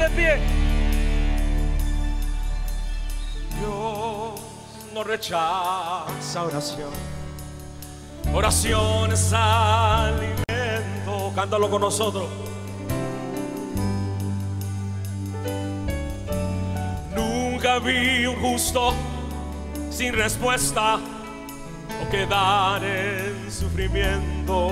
de pie. Dios no rechaza oración. Oración es alimento. Cántalo con nosotros. Nunca vi un justo sin respuesta o quedar en sufrimiento.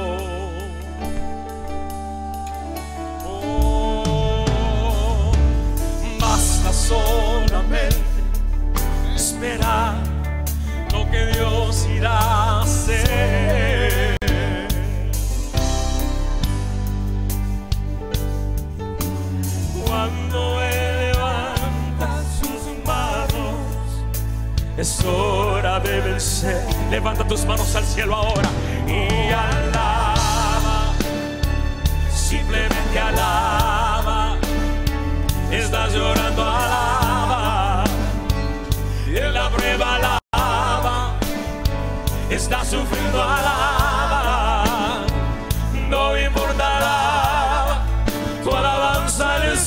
Oh, basta solamente esperar lo que Dios irá a hacer. Cuando Él levanta sus manos, es hora de vencer. Levanta tus manos al cielo ahora y alaba, simplemente alaba. Estás llorando, alaba. En la prueba alaba. Estás sufriendo, alaba. No importa, alaba. Tu alabanza le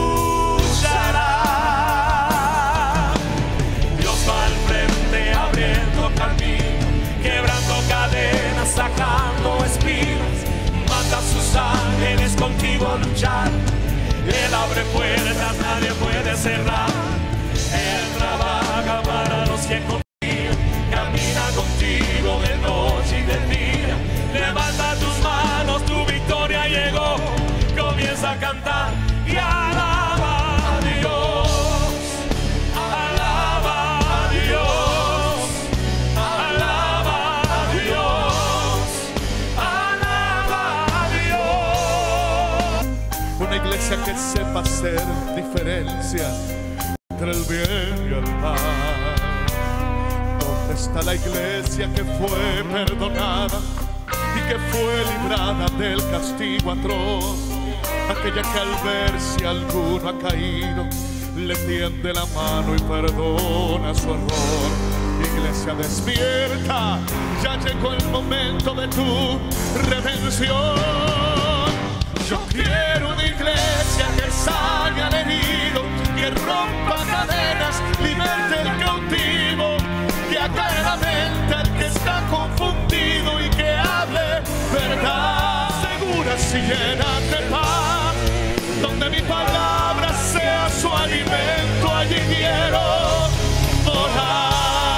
escuchará. Dios va al frente abriendo camino, quebrando cadenas, sacando espinas. Manda a sus ángeles contigo a luchar. Él abre puertas, nadie puede cerrar. Él trabaja para los que confían, camina contigo de noche y de día. Levanta tus manos, tu victoria llegó. Comienza a cantar y alaba a Dios. Alaba a Dios. Alaba a Dios. Alaba a Dios. Una iglesia que sepa hacer diferencia entre el bien y el mal. ¿Dónde está la iglesia que fue perdonada y que fue librada del castigo atroz? Aquella que al ver si alguno ha caído le tiende la mano y perdona su error. Iglesia despierta, ya llegó el momento de tu redención. Yo quiero una iglesia que sane al herido, que rompa cadenas, liberte el cautivo, que aclare la mente al que está confundido y que hable verdad. Seguras y llenas de paz, donde mi palabra sea su alimento, allí quiero morar.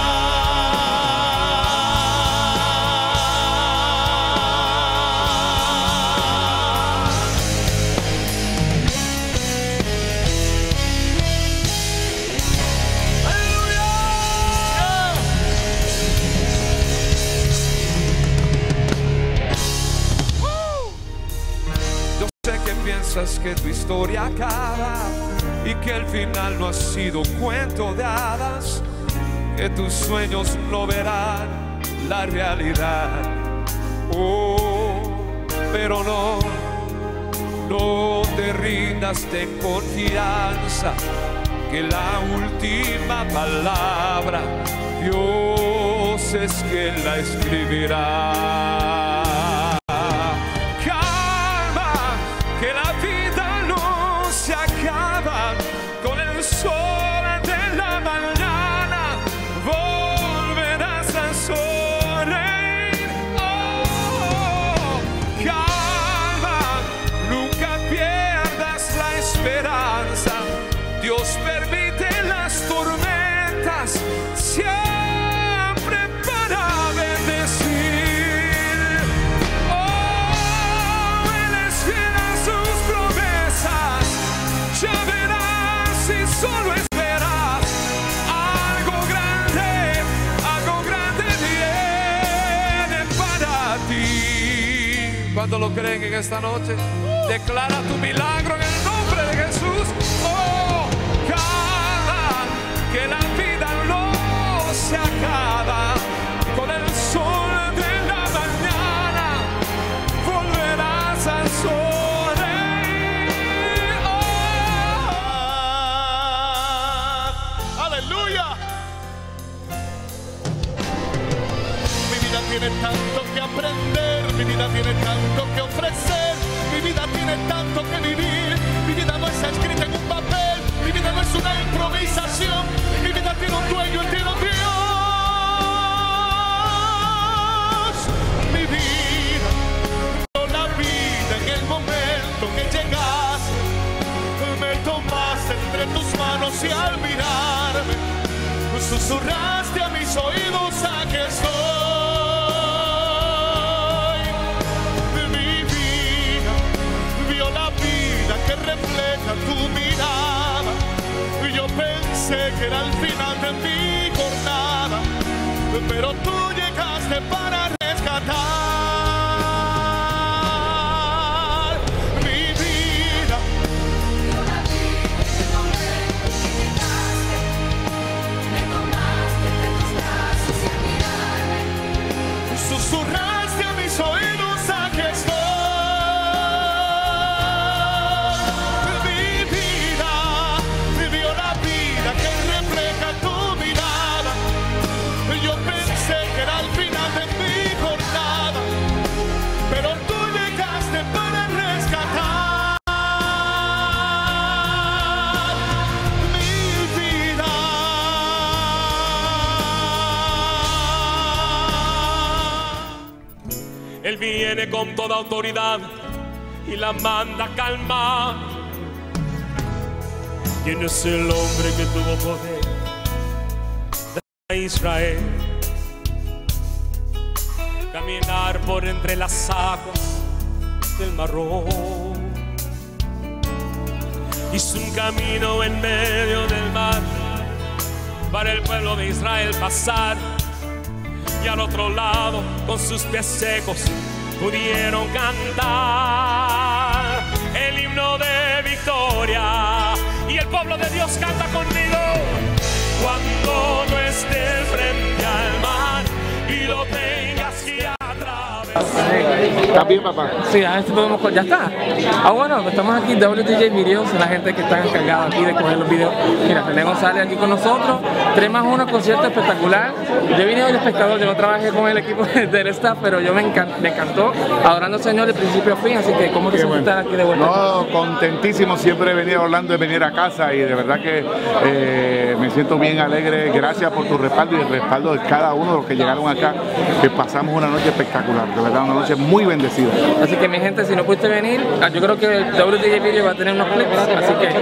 Piensas que tu historia acaba y que el final no ha sido un cuento de hadas, que tus sueños no verán la realidad. Oh, pero no te rindas, ten confianza, que la última palabra Dios es quien la escribirá. Que la vida no se acaba con el sol de la mañana, volverás a sonreír. Oh, calma, nunca pierdas la esperanza. Dios permite las tormentas siempre para bendecir. Oh, Él es fiel a sus promesas. Ya verás si solo esperas. Algo grande viene para ti. ¿Cuántos lo creen en esta noche? Declara tu milagro en el nombre de Jesús. Oh, cada que la vida no se acaba con el sol de la mañana, volverás a sonreír. Oh, aleluya. Mi vida tiene tanto que aprender, mi vida tiene tanto que ofrecer, mi vida tiene tanto que vivir. Mi vida no está escrita en un papel. Mi vida no es una improvisación. Mi vida tiene un dueño, tiene un Dios. Mi vida, no la vida en el momento que llegaste. Me tomaste entre tus manos y al mirarme susurraste a mis oídos, aquí estoy. Mi vida vio la vida que refleja tu mirada. Yo pensé que era el final de mi jornada, pero tú llegaste para rescatar mi vida. Susurraste a mis oídos, aquí estoy. Mi vida vivió la vida que refleja tu mirada. Yo pensé que era el final de mi jornada, pero tú llegaste para rescatar mi vida. Él viene con toda autoridad y la manda a calmar. ¿Quién es el hombre que tuvo poder de Israel? Caminar por entre las aguas del Mar Rojo. Hizo un camino en medio del mar para el pueblo de Israel pasar. Y al otro lado, con sus pies secos, pudieron cantar el himno de victoria. Y el pueblo de Dios canta conmigo. Cuando no estés frente al mar y lo tengas que atravesar. ¿Estás bien, papá? Sí, a ver si podemos... ¿Ya está? Ah, bueno, pues estamos aquí, WTJ Videos, la gente que está encargada aquí de coger los videos. Mira, René González aquí con nosotros, 3+1 concierto espectacular. Yo vine hoy de espectador, yo no trabajé con el equipo del staff, pero yo me encantó, adorando al Señor de principio a fin, así que ¿cómo te sientes estar aquí de vuelta? No, contentísimo, siempre he venido a Orlando, de venir a casa y de verdad que me siento bien alegre. Gracias por tu respaldo y el respaldo de cada uno de los que llegaron acá, que pasamos una noche espectacular, de verdad, una noche muy bendecida. Así que mi gente, si no pudiste venir, yo creo que el WTJ Video va a tener unos clips, así que...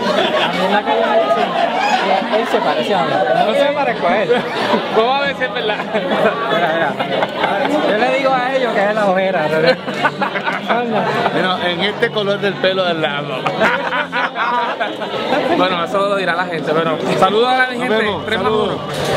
Él se parece a mí. No se parezco a él. ¿Cómo a ver si es verdad? Mira. Yo le digo a ellos que es la ojera. Bueno, en este color del pelo del lado. Bueno, eso lo dirá la gente, pero saludos a la gente, 3+1.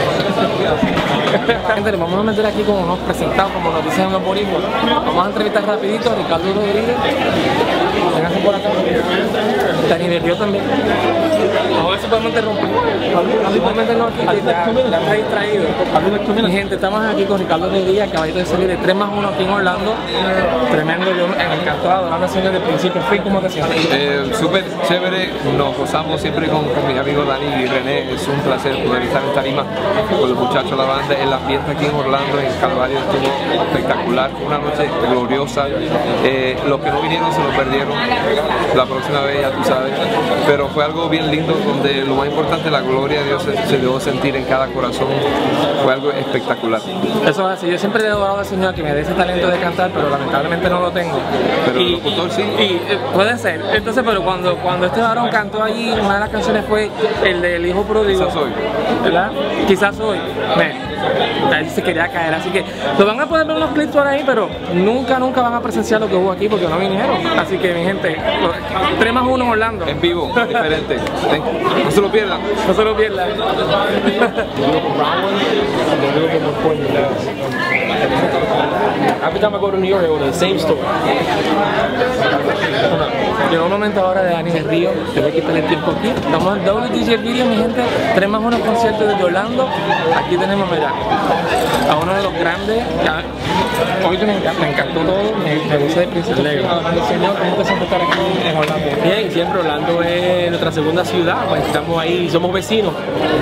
Gente, nos vamos a meter aquí como unos presentados, como nos dicen los boricuas. Vamos a entrevistar rapidito a Ricardo Rodríguez. Vénganse por acá. Dani del Río también. Vamos a ver si podemos interrumpir. Podemos meternos aquí, ya está distraído. Mi gente, estamos aquí con Ricardo Rodríguez, acabadito de salir de 3+1 aquí en Orlando. Tremendo, yo me encantó adorando al Señor desde principio a fin. ¿Cómo te sientes? Súper chévere, nos gozamos siempre con mis amigos Dani y René. Es un placer poder estar en tarima con los muchachos de la banda. El ambiente aquí en Orlando, en Calvario, estuvo espectacular. Una noche gloriosa. Los que no vinieron se lo perdieron. La próxima vez ya tú sabes. Pero fue algo bien lindo, donde lo más importante, la gloria de Dios se dejó sentir en cada corazón. Fue algo espectacular. Eso es así. Yo siempre le he adorado al Señor que me dé ese talento de cantar, pero lamentablemente no lo tengo. Pero el locutor sí. Puede ser. Entonces, pero cuando este varón cantó allí, una de las canciones fue el del Hijo Pródigo. Quizás hoy. ¿Verdad? Quizás hoy. Ahí se quería caer. Así que nos van a poner unos clips por ahí, pero nunca van a presenciar lo que hubo aquí porque no vinieron. Así que, mi gente, 3+1 Orlando. En vivo, diferente. No se lo pierdan. No se lo pierdan. Every time I go to New York, I go to the same store. Llegó un momento ahora de Dani del Río, te voy a quitar el tiempo aquí. Estamos en WTJ Video, mi gente, 3+1 conciertos desde Orlando. Aquí tenemos, mira, a uno de los grandes. Hoy me encantó todo, me gustó de principio. Señor, ¿cómo te sientes estar aquí en Orlando? Bien, siempre Orlando es nuestra segunda ciudad, pues estamos ahí, somos vecinos,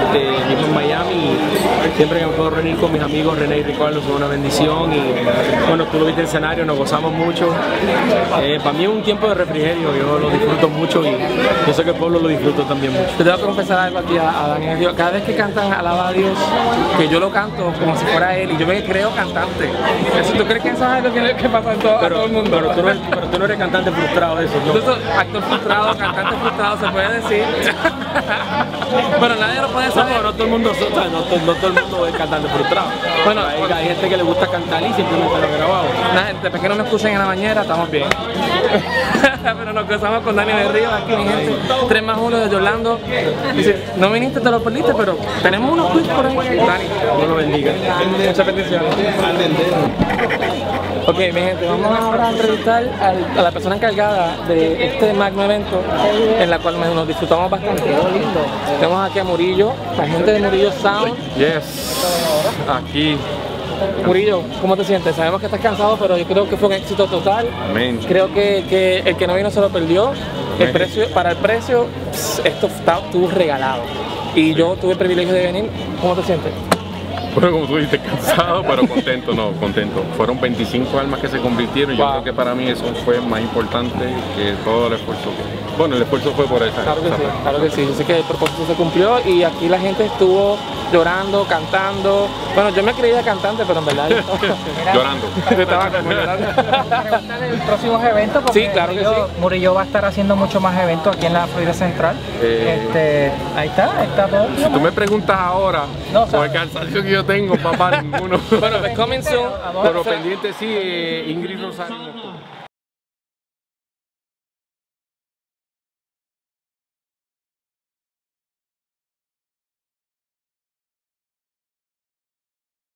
vivimos en Miami y siempre que me puedo reunir con mis amigos René y Ricardo son una bendición y bueno, Bueno, tú lo viste en el escenario, nos gozamos mucho. Para mí es un tiempo de refrigerio, yo lo disfruto mucho y yo sé que el pueblo lo disfruta también mucho. Te tengo que confesar algo aquí a Daniel. Cada vez que cantan Alaba a Dios, que yo lo canto como si fuera él y yo me creo cantante. ¿Tú crees que eso es algo que pasa en todo el mundo? Pero tú no eres cantante frustrado de eso, ¿no? Entonces, actor frustrado, cantante frustrado, se puede decir. Pero nadie lo puede saber. No todo el mundo, no todo el mundo es cantante frustrado. Bueno, hay gente que le gusta cantar y simplemente lo grabamos. Después que no me escuchen en la bañera, estamos bien. Pero nos cruzamos con Dani de Río aquí, mi gente. 3 más 1 desde Orlando. Dice, no viniste, te lo perdiste, pero tenemos unos quiz por ahí. Dani, Dios lo bendiga. muchas bendiciones. Ok, mi gente, vamos ahora a entrevistar a la persona encargada de este magno evento, en la cual nos disfrutamos bastante. Lindo. Tenemos aquí a Murillo, la gente de Murillo Sound. Yes, aquí. Murillo, ¿cómo te sientes? Sabemos que estás cansado, pero yo creo que fue un éxito total. Amén. Creo que el que no vino se lo perdió. El precio, para el precio, esto estuvo regalado. Y yo tuve el privilegio de venir. ¿Cómo te sientes? Bueno, como tú dijiste, cansado, pero contento, contento. Fueron 25 almas que se convirtieron y yo creo que para mí eso fue más importante que todo el esfuerzo. Bueno, el esfuerzo fue por esa. Claro que sí. Yo sé que el propósito se cumplió y aquí la gente estuvo llorando, cantando. Bueno, yo me creía cantante, pero en verdad Llorando. estaba como llorando. Pregunta de próximos eventos, porque Sí, claro que sí. Murillo va a estar haciendo mucho más eventos aquí en la Florida Central. Ahí está todo. Si tú me preguntas ahora, No, por el cansancio que yo tengo, papá, ninguno. Bueno, pues coming soon. Pero pendiente sí, Ingrid Rosario.